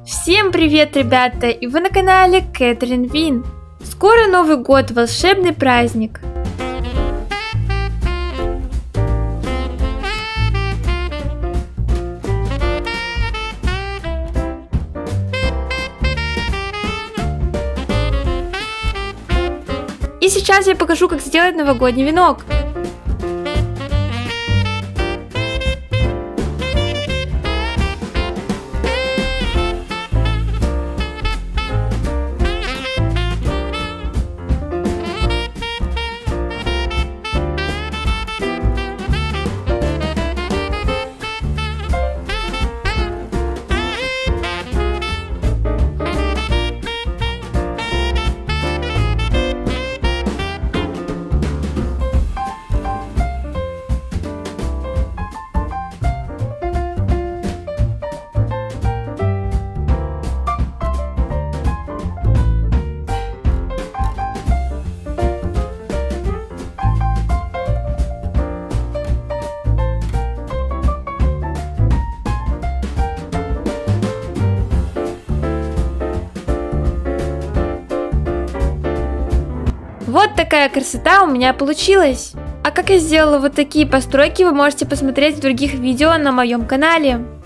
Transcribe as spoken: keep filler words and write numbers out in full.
Всем привет, ребята, и вы на канале Кэтрин Вин. Скоро Новый год, волшебный праздник. И сейчас я покажу, как сделать новогодний венок. Вот такая красота у меня получилась. А как я сделала вот такие постройки, вы можете посмотреть в других видео на моем канале.